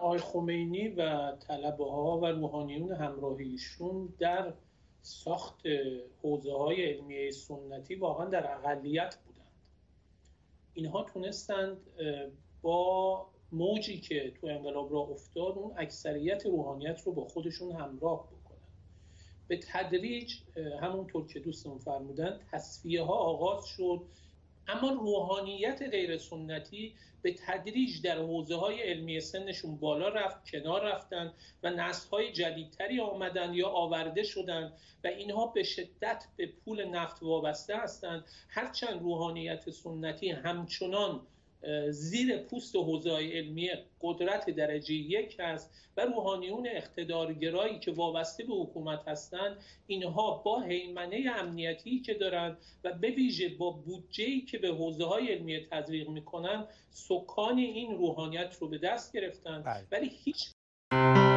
آقای خمینی و طلبه‌ها و روحانیون همراهیشون در ساخت حوزه‌های علمیه سنتی واقعا در اقلیت بودند. اینها تونستند با موجی که تو انقلاب راه افتاد اون اکثریت روحانیت رو با خودشون همراه بکنن. به تدریج همونطور که دوستان فرمودن تصفیه ها آغاز شد، اما روحانیت غیر سنتی به تدریج در حوزه‌های علمی سنشون بالا رفت، کنار رفتن و نسل‌های جدیدتری آمدن یا آورده شدن و اینها به شدت به پول نفت وابسته هستند. هرچند روحانیت سنتی همچنان زیر پوست حوزه‌های علمی قدرت درجه یک هست و روحانیون اقتدارگرایی که وابسته به حکومت هستند، اینها با هیمنه امنیتی که دارند و به ویژه با بودجه‌ای که به حوزه‌های علمی تزریق می‌کنند، سکان این روحانیت رو به دست گرفتن. ولی هیچ